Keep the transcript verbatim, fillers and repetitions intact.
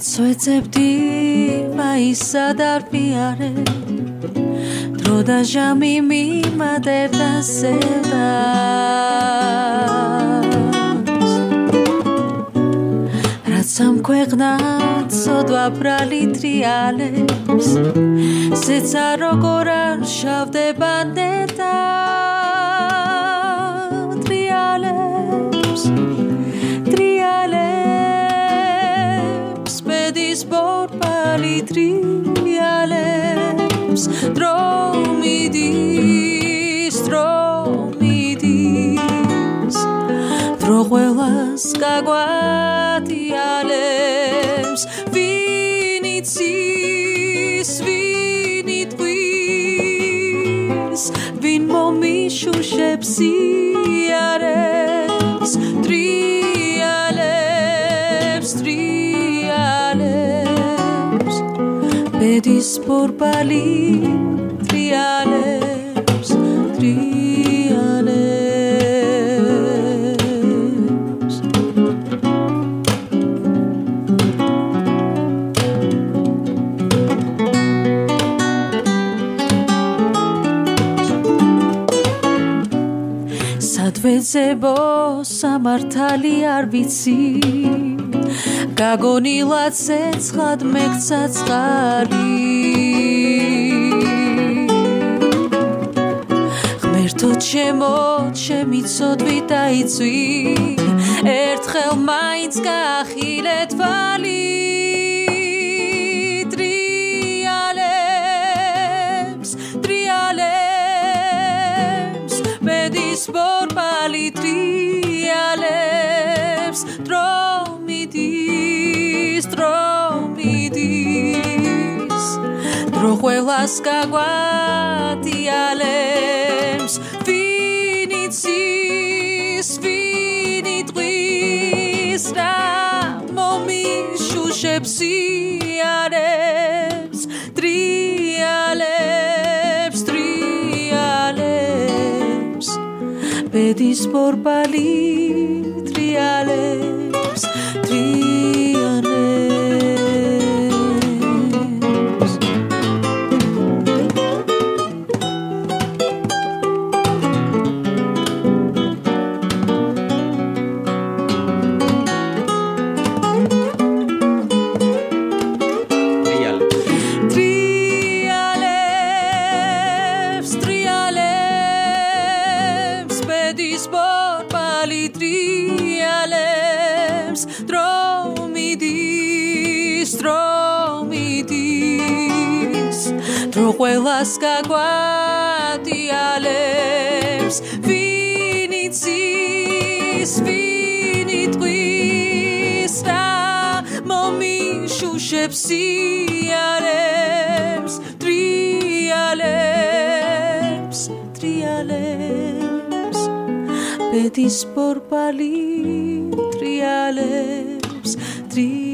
წვეწებდი მაისა დარფიარე დრო და ჟამი მიმატებდა სევდას რაც ამ ქვეყნად სოდვა ბრალი ტრიალებს სეცა როგორ არ შავდება ნეტა ტრიალებს ტრიალებს ბედის ბორბალი ტრიალებს დრო მიდის დრო მიდის დრო ყველას გაგვატიალებს ვინ იცის ვინ იტყვის ვინ მომიშუშებს იარებს ტრიალებს ტრიალებს ბედის ბორბალი ტრიალებს ტრიალებს სადვეძებო სამართალი არ ვიცი გაგონილა ცეცხლად მეკცა წყალი ღმერთო ჩემო ჩემი ცოდვი დაიწვი ერთხელ მაინც გაახილე თვალი ტრიალებს ტრიალებს ბედის ბორბალი ტრიალებს დრო მიდის დრო მიდის დრო ყველას გაგვატიალებს ვინ იცის ვინ იტყვის რა მომიშუშებს იარებს ტრიალებს ტრიალებს ბედის ბორბალი ტრიალებს ტრიალებს ტრიალებს ტრიალებს ბედის ბორბალი ტრიალებს დრო მიდის დრო მიდის დრო ყველას გაგვატიალებს ვინ იცის ვინ იტყვის რა მომიშუშებს იარებს ტრიალებს ტრიალებს ბედის ბორბალი ტრიალებს ტრიალებს